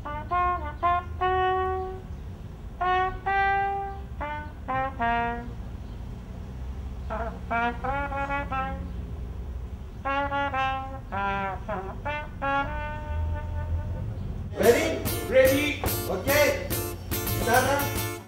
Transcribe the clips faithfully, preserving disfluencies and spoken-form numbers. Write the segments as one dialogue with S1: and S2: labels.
S1: Ready? Ready? Okay. Start.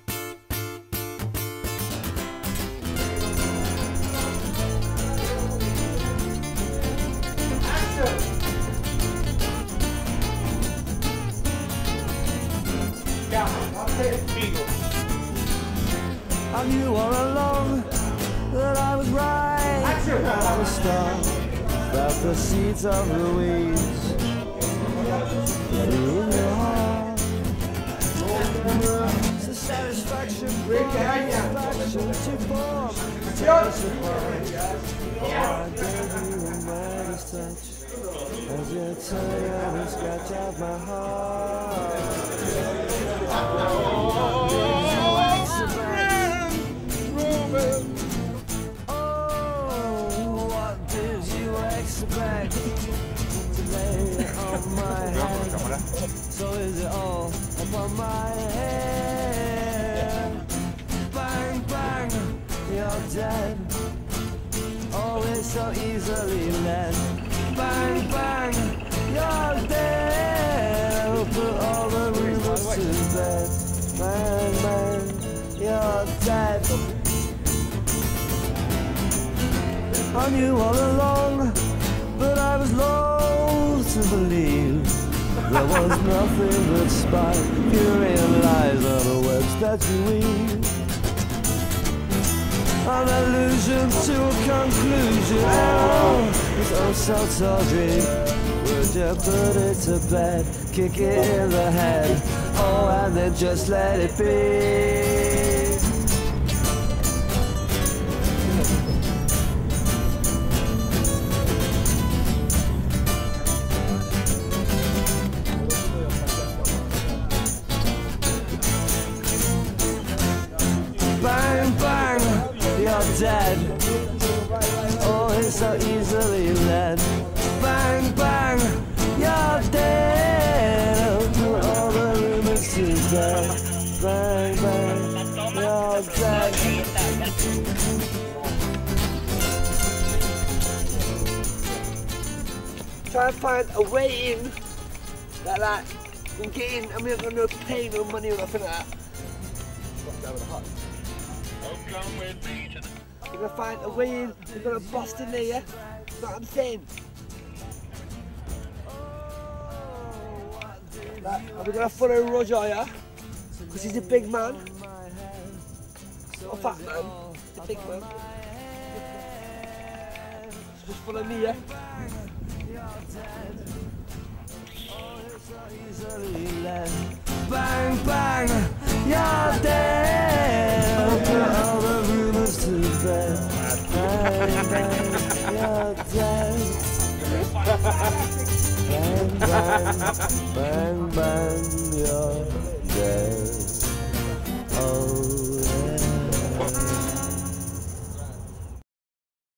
S2: I knew all along that I was right at the start, that the seeds of the weeds grew in your heart. It's the satisfaction, satisfaction to form, satisfying. Oh, I gave you a mighty touch as you turn and scratch out my heart. Expect to lay it on my head. So is it all upon my head? Bang, bang, you're dead. Always so easily led. Bang, bang, you're dead. Put all the rumors to bed. Bang, bang, you're dead. I knew all along, but I was loath to believe there was nothing but spite, fury and lies on the webs that you weave. An allusion to a conclusion, oh, it's oh so tawdry. Would you put it to bed, kick it in the head, oh, and then just let it be? Bang, bang, you're dead. Oh, it's so easily led. Bang, bang, you're dead. Put all the rumors to bed. Bang, bang, you're dead.
S3: Try and find a way in like that. We can get in and we don't got no pain or money or nothing like that. We're gonna find a way in, we're gonna bust in there, yeah? That's what I'm saying. Right, and we're gonna follow Roger, yeah? Because he's a big man. Not a fat man, he's a big man. So just follow me, yeah?
S2: Bang, bang, you're dead. Put all the rumors to bed. Bang, bang, you're dead. Bang, bang, bang, bang, you're